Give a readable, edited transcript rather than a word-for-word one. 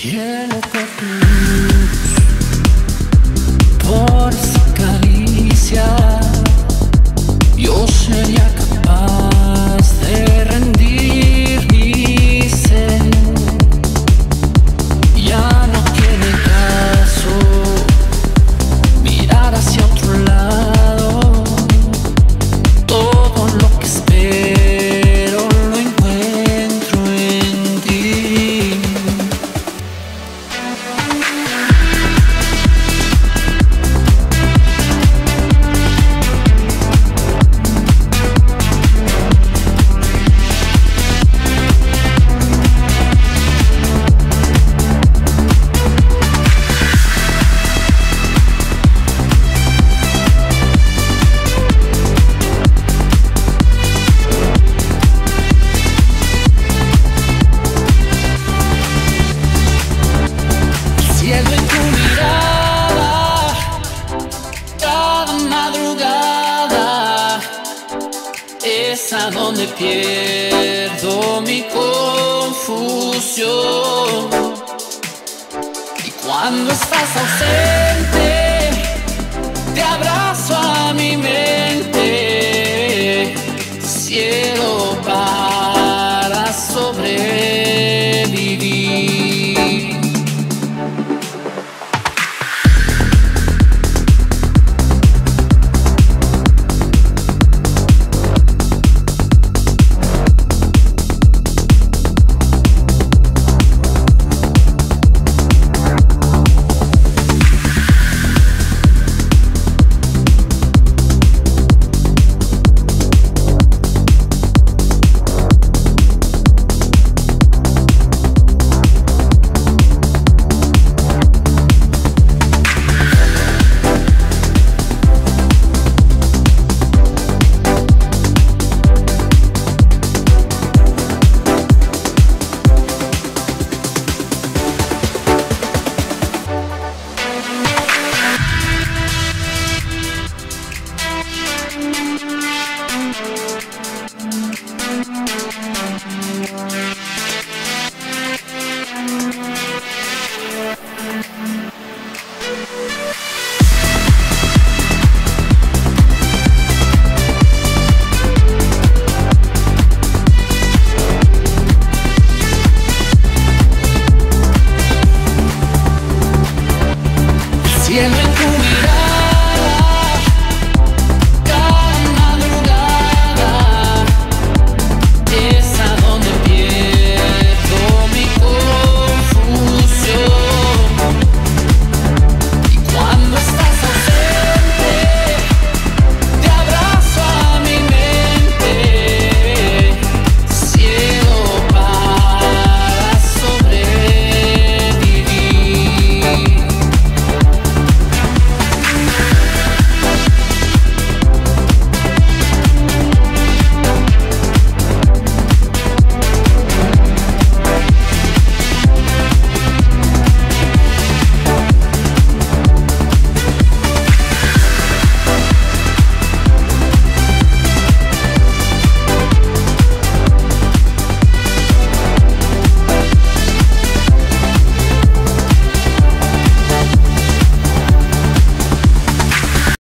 Cielo de tu luz, por esa caricia, yo sería capaz de rendir mi ser. Ya no tiene caso mirar hacia otro lado. Todo lo que espero lo encuentro en ti. Cielo en tu mirada, cada madrugada es a donde pierdo mi confusión. Y cuando estás ausente, te abrazo a mi mente, cielo.